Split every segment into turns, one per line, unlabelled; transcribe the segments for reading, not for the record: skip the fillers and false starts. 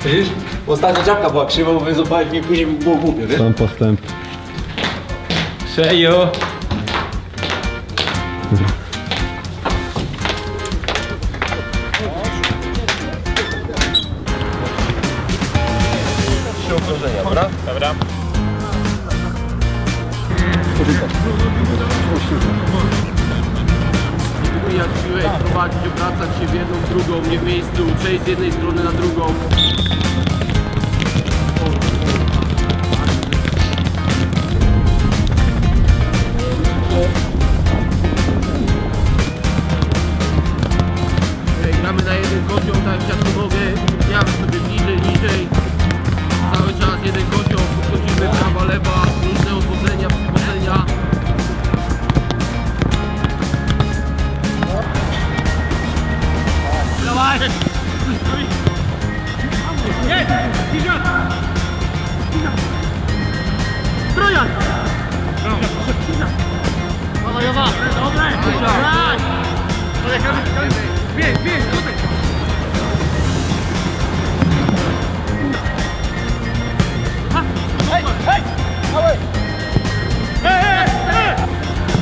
Widzisz? Ostatnia czapka była krzywa, bo złapałeś mnie, później było głupio, wiesz?
Są postęp.
Szeju! Trzy okrążenia, dobra? Dobra.
Jak piłeś, prowadzić, obracać się w jedną, w drugą, nie w miejscu, przejść z jednej strony na drugą. Gramy na jeden kozioł, tak jak to mogę, pchniamy sobie bliżej, niżej. Cały czas jeden kozioł, podchodzimy prawa, lewa, różne odwodzenia, przywodzenia. Dawaj! Nie! Iża! Trojan! Dawaj, Jowa! Dobre! Graj! Bieg, bieg, tutaj! Hej, hej! Dawaj! Hej, hej, hej!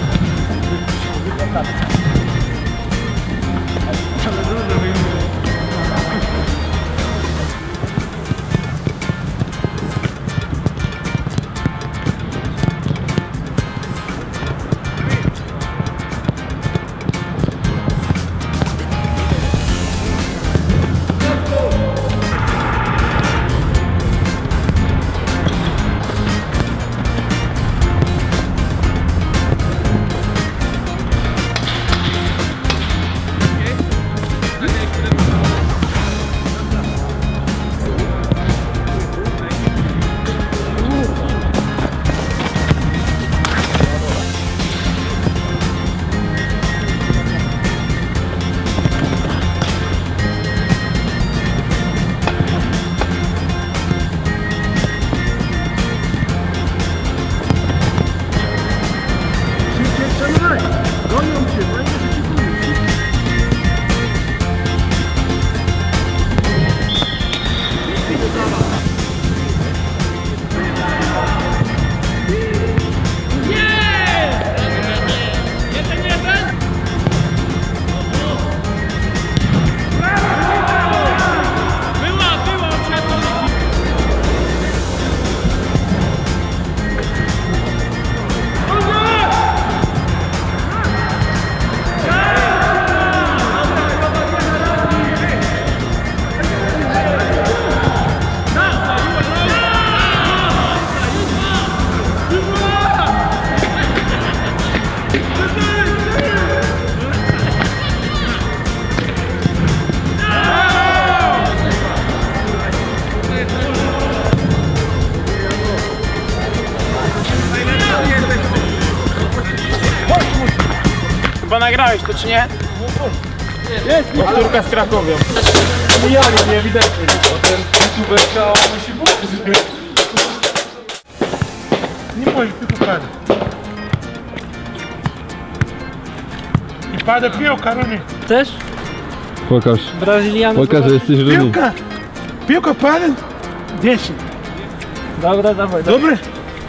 Chyba nagrałeś to, czy nie? Jest! Powtórka z Krakowią. Mijali mnie ewidentnie.
Ten youtuberka musi być.
Nie możesz, tylko pada. I pada piłka, Runi.
Chcesz?
Pokaż.
Brazylianów.
Pokaż, że jesteś Runi.
Piłka! Piłka pada 10.
Dobra, dawaj.
Dobre?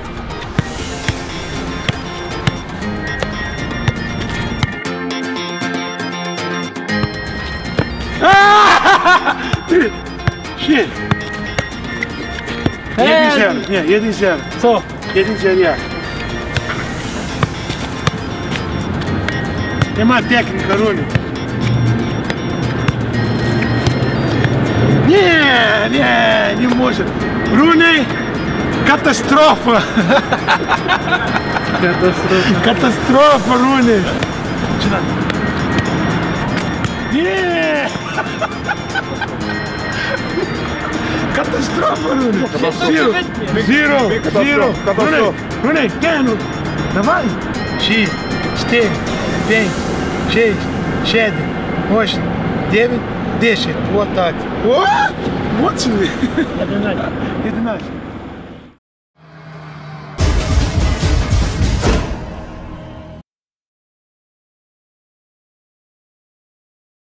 Ty! Shit! 1-0, nie, 1-0.
Co?
1-0 ja. Nie ma technika, Runi. Nie może. Runi, katastrofa. Katastrofa, Runi. Nie. Katastrofa, Runi. Zero. Runi, Kenu. Давай. 6, 4, 5, 6, 7, 8, 9, 10. Вот так. Вот сюда. 11.